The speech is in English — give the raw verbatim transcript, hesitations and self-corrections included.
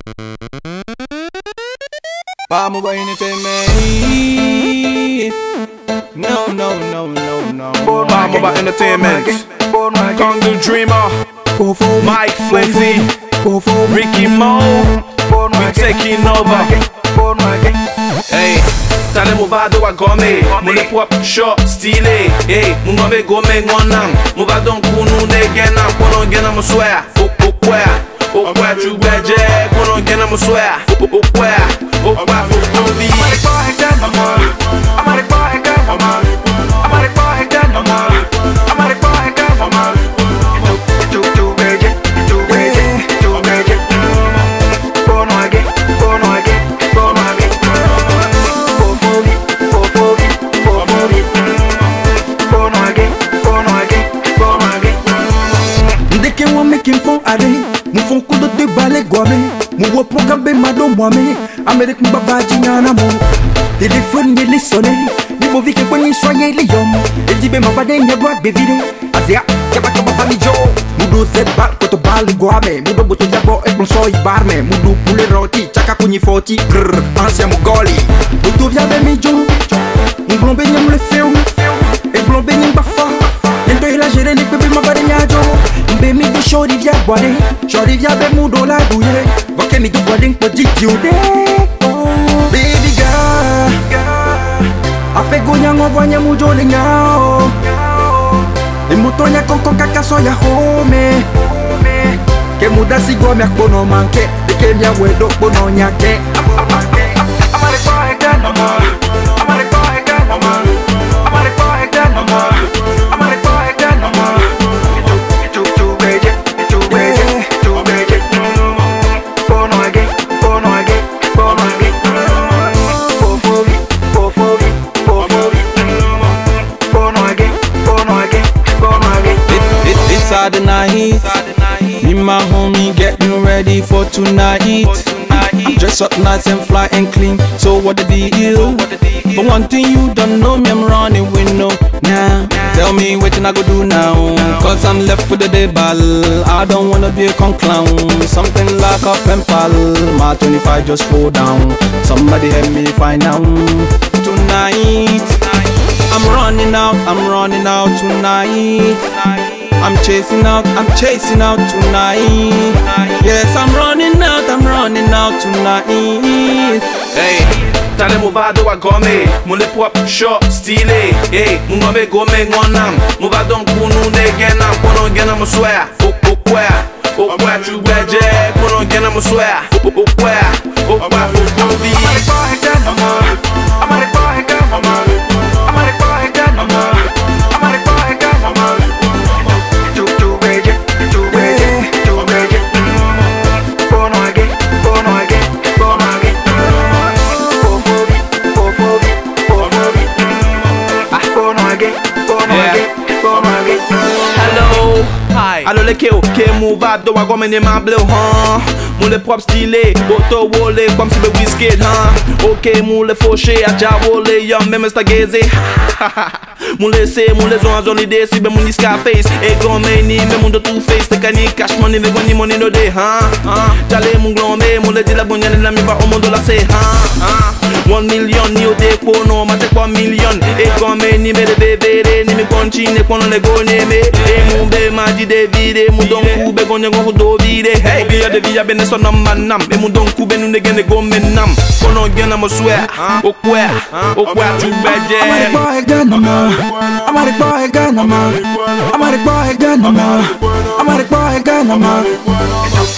Vamos ba entertainment? No, no, no, no, no. Vamos ba entertainment? Congo Dreamer, Mike Flinzy, Ricky Mo, we taking over. Hey, tale movado a gome, mule pop short style. Hey, mungombe gome ngonam, movado kunu negena, kono gena muswea, ukwea, ukwea chubeje, kono gena muswea, ukwea, ukwea fukubi. Making fun ade, mu fun kudo de bale guame, mu wo program be mado mwame, Amerik mbaba jinyana mo, téléphone me les sonne, ni mo vi ke kwenye soye le yom, e di be mabade nye bloak be vide, azia, keba keba fami jo, mudo zet bal koto bale guame, mudo boto jabo e plonso i barme, mudo pule roti, chaka kunyi foti, grrr, ansia mu goli, mudo via be mi jo, mu blombe nyam le feu, e blombe nyam bafa, ento ila jere nek bebe mabade nyajo. Be mi do shori via boade, shori via be mudo la douye. Voke mi do boade nkpo jijude. Baby girl, ape gonya ngovonya mujo le nyao. E mutonya konko kaka soya home. Ke muda si go mi akbono manke, de ke mi awedo bono nyake. Amare kwa egan amare, amare kwa egan amare, amare kwa egan amare, amare kwa egan amare. Inside the night, me and my homie getting ready for tonight. Dress up nice and fly and clean, so what the deal? But one thing you don't know, me I'm running with no now. Tell me what I go do now, cause I'm left with the day ball. I don't wanna be a con clown, something like a pen pal. My twenty-five just fall down, somebody help me find out. Tonight, I'm running out, I'm running out tonight. I'm chasing out, I'm chasing out tonight. Yes, I'm running out, I'm running out tonight. Hey, tale movado a gome, mule pop short style. Hey, mungombe gome ngonam, movado kunu negena, kono gena muswea, ukwea, ukwea chubeje, kono gena muswea, ukwea, ukwea fukubi. Amare kwa egan amare, amare kwa egan amare, amare kwa egan amare, amare kwa egan amare. Hello, hi. Allo le keo, ke mouvado a gome ne ma bleu, huh? Moule prop style, boto wole, comme si be whisky, huh? Ok, moule fauché, a ja wole, yum, même stageze. Moule se, moule zon a zon ide, si be mouni Scarface. E gome ni, me moun do two face, te ka ni cash money, me goni money no de, huh? Jale moun glombe, moule di la bonya ni la mi ba o moun do la se, huh? One million, ni o de kono, ma te kwa million. E gome ni me de bebere, ni mi konchine, kono le go neme. E moun be ma di de vide, moun don kube, gonye gon do vide. Hey, via de via bene so nam manam, e moun don kube nou ne gene go menam. Kono gena mo swear, okwe, okwe chubeje. Amare kwa egan amare, amare kwa egan amare, amare kwa egan amare, amare kwa egan amare.